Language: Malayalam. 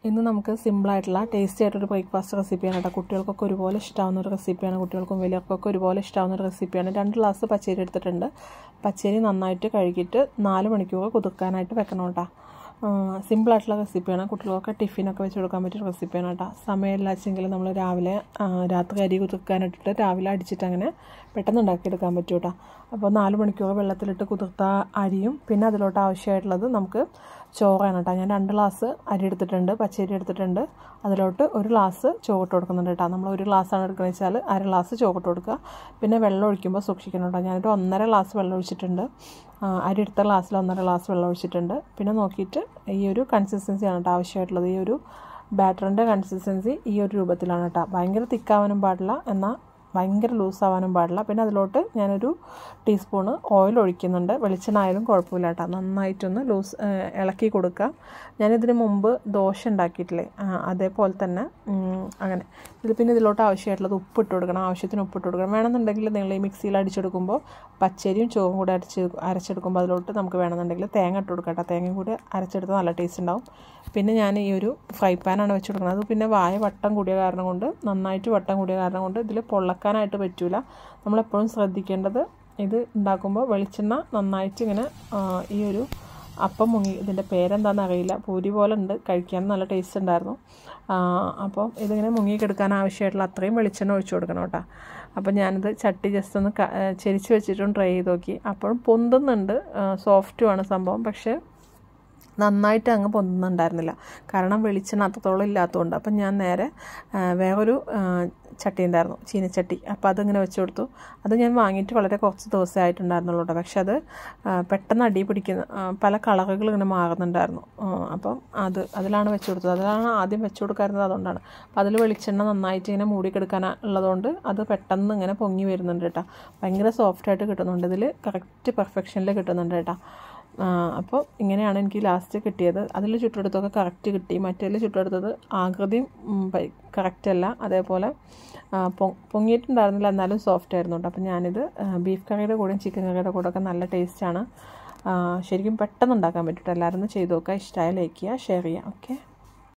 ഇന്ന് നമുക്ക് സിമ്പിളായിട്ടുള്ള ടേസ്റ്റി ആയിട്ടൊരു ബ്രേക്ക്ഫാസ്റ്റ് റെസിപ്പിയാണ് കേട്ടോ. കുട്ടികൾക്കൊക്കെ ഒരുപോലെ ഇഷ്ടമാവുന്ന ഒരു റെസിപ്പിയാണ്. കുട്ടികൾക്കും വലിയവർക്കൊക്കെ ഒരുപോലെ ഇഷ്ടമാവുന്ന ഒരു റെസിപ്പിയാണ്. 2 ഗ്ലാസ് പച്ചരി എടുത്തിട്ടുണ്ട്. പച്ചരി നന്നായിട്ട് കഴുകിയിട്ട് 4 മണിക്കൂർ കുതിർക്കാനായിട്ട് വെക്കണം കേട്ടോ. സിമ്പിളായിട്ടുള്ള റെസിപ്പിയാണ്. കുട്ടികൾക്കൊക്കെ ടിഫിനൊക്കെ വെച്ച് കൊടുക്കാൻ പറ്റിയ റെസിപ്പിയാണ് കേട്ടോ. സമയമില്ലാച്ചെങ്കിൽ നമ്മൾ രാത്രി അരി കുതിർക്കാനിട്ടിട്ട് രാവിലെ അടിച്ചിട്ട് അങ്ങനെ പെട്ടെന്ന് ഉണ്ടാക്കിയെടുക്കാൻ പറ്റും കേട്ടോ. അപ്പോൾ 4 മണിക്കൂർ വെള്ളത്തിലിട്ട് കുതിർത്ത അരിയും പിന്നെ അതിലോട്ട് ആവശ്യമായിട്ടുള്ളത് നമുക്ക് ചോറാണ് കേട്ടോ. ഞാൻ 2 ഗ്ലാസ് അരി എടുത്തിട്ടുണ്ട്, പച്ചരി എടുത്തിട്ടുണ്ട്. അതിലോട്ട് 1 ഗ്ലാസ് ചോറിട്ട് കൊടുക്കുന്നുണ്ട് കേട്ടോ. നമ്മൾ 1 ഗ്ലാസ്സാണ് എടുക്കുന്നത് വെച്ചാൽ 1/2 ഗ്ലാസ് ചോറിട്ട് കൊടുക്കുക. പിന്നെ വെള്ളം ഒഴിക്കുമ്പോൾ സൂക്ഷിക്കണം കേട്ടോ. ഞാനൊരു 1.5 ഗ്ലാസ് വെള്ളം ഒഴിച്ചിട്ടുണ്ട്. അരി എടുത്ത ഗ്ലാസ്സിൽ 1.5 ഗ്ലാസ് വെള്ളം ഒഴിച്ചിട്ടുണ്ട്. പിന്നെ നോക്കിയിട്ട് ഈ ഒരു കൺസിസ്റ്റൻസിയാണ് കേട്ടോ ആവശ്യമായിട്ടുള്ളത്. ഈ ഒരു ബാറ്ററിൻ്റെ കൺസിസ്റ്റൻസി ഈ ഒരു രൂപത്തിലാണ് കേട്ടോ. ഭയങ്കര തിക്കാവാനും പാടില്ല, എന്നാൽ ഭയങ്കര ലൂസാവാനും പാടില്ല. പിന്നെ അതിലോട്ട് ഞാനൊരു ടീസ്പൂണ് ഓയിൽ ഒഴിക്കുന്നുണ്ട്. വെളിച്ചെണ്ണ ആയാലും കുഴപ്പമില്ല കേട്ടോ. നന്നായിട്ടൊന്ന് ഇളക്കി കൊടുക്കുക. ഞാനിതിന് മുമ്പ് ദോശ ഉണ്ടാക്കിയിട്ടില്ലേ, അതേപോലെ തന്നെ അങ്ങനെ. പിന്നെ ഇതിലോട്ട് ആവശ്യമായിട്ടുള്ളത് ഉപ്പിട്ട് കൊടുക്കണം. ആവശ്യത്തിന് ഉപ്പിട്ട് കൊടുക്കണം. വേണമെന്നുണ്ടെങ്കിൽ നിങ്ങൾ ഈ മിക്സിയിൽ അടിച്ചെടുക്കുമ്പോൾ പച്ചരിയും ചോറും കൂടെ അരച്ചെടുക്കുമ്പോൾ അതിലോട്ട് നമുക്ക് വേണമെന്നുണ്ടെങ്കിൽ തേങ്ങ ഇട്ട് കൊടുക്കാം കേട്ടോ. തേങ്ങയും കൂടി അരച്ചെടുത്താൽ നല്ല ടേസ്റ്റ് ഉണ്ടാവും. പിന്നെ ഞാൻ ഈ ഒരു ഫ്രൈ പാനാണ് വെച്ച് കൊടുക്കുന്നത്. അത് പിന്നെ വട്ടം കൂടിയ കാരണം കൊണ്ട് ഇതിൽ പൊള്ളക്കാനായിട്ട് പറ്റില്ല. നമ്മളെപ്പോഴും ശ്രദ്ധിക്കേണ്ടത് ഇത് ഉണ്ടാക്കുമ്പോൾ വെളിച്ചെണ്ണ നന്നായിട്ട് ഇങ്ങനെ ഈ ഒരു അപ്പം മുങ്ങി, ഇതിൻ്റെ പേരെന്താണെന്ന് അറിയില്ല, പൂരി പോലെ ഉണ്ട്, കഴിക്കാൻ നല്ല ടേസ്റ്റ് ഉണ്ടായിരുന്നു. അപ്പോൾ ഇതിങ്ങനെ മുങ്ങിക്കെടുക്കാൻ ആവശ്യമായിട്ടുള്ള അത്രയും വെളിച്ചെണ്ണ ഒഴിച്ചു കൊടുക്കണം കേട്ടോ. അപ്പോൾ ഞാനിത് ചട്ടി ജസ്റ്റ് ഒന്ന് ചെരിച്ച് വെച്ചിട്ടും ട്രൈ ചെയ്ത് നോക്കി. അപ്പോഴും പൊന്തുന്നുണ്ട്, സോഫ്റ്റുമാണ് സംഭവം. പക്ഷേ നന്നായിട്ട് അങ്ങ് പൊന്തുന്നുണ്ടായിരുന്നില്ല, കാരണം വെളിച്ചെണ്ണ അത്രത്തോളം ഇല്ലാത്തതുകൊണ്ട്. അപ്പം ഞാൻ നേരെ വേറൊരു ചട്ടി ഉണ്ടായിരുന്നു, ചീനച്ചട്ടി. അപ്പോൾ അതിങ്ങനെ വെച്ച് കൊടുത്തു. അത് ഞാൻ വാങ്ങിയിട്ട് വളരെ കുറച്ച് ദിവസമേ ആയിട്ടുണ്ടായിരുന്നുള്ളൂ കേട്ടോ. പക്ഷെ അത് പെട്ടെന്ന് അടി പിടിക്കുന്ന പല കളറുകൾ ഇങ്ങനെ മാറുന്നുണ്ടായിരുന്നു. അപ്പം അതിലാണ് വെച്ച് കൊടുത്തത്. അതിലാണ് ആദ്യം വെച്ച് കൊടുക്കാറുള്ളത്, അതുകൊണ്ടാണ്. അപ്പോൾ അതിൽ വെളിച്ചെണ്ണ നന്നായിട്ട് ഇങ്ങനെ മൂടിക്കെടുക്കാനുള്ളതുകൊണ്ട് അത് പെട്ടെന്ന് ഇങ്ങനെ പൊങ്ങി വരുന്നുണ്ട് കേട്ടോ. ഭയങ്കര സോഫ്റ്റായിട്ട് കിട്ടുന്നുണ്ട്. ഇതിൽ കറക്റ്റ് പെർഫെക്ഷനിൽ കിട്ടുന്നുണ്ട് കേട്ടോ. അപ്പോൾ ഇങ്ങനെയാണ് എനിക്ക് ലാസ്റ്റ് കിട്ടിയത്. അതിൽ ചുട്ടെടുത്തൊക്കെ കറക്റ്റ് കിട്ടി. മറ്റേതിൽ ചുട്ടെടുത്തത് ആകൃതിയും കറക്റ്റല്ല, അതേപോലെ പൊങ്ങിയിട്ടുണ്ടായിരുന്നില്ല, എന്നാലും സോഫ്റ്റ് ആയിരുന്നു കേട്ടോ. അപ്പോൾ ഞാനിത് ബീഫ് കറിയുടെ കൂടെയും ചിക്കൻ കറിയുടെ കൂടെ ഒക്കെ നല്ല ടേസ്റ്റാണ്. ശരിക്കും പെട്ടെന്ന് ഉണ്ടാക്കാൻ പറ്റും. എല്ലാവരും ഒന്ന് ചെയ്ത് നോക്കുക. ഇഷ്ടമായ ലൈക്ക് ചെയ്യുക, ഷെയർ ചെയ്യുക. ഓക്കെ.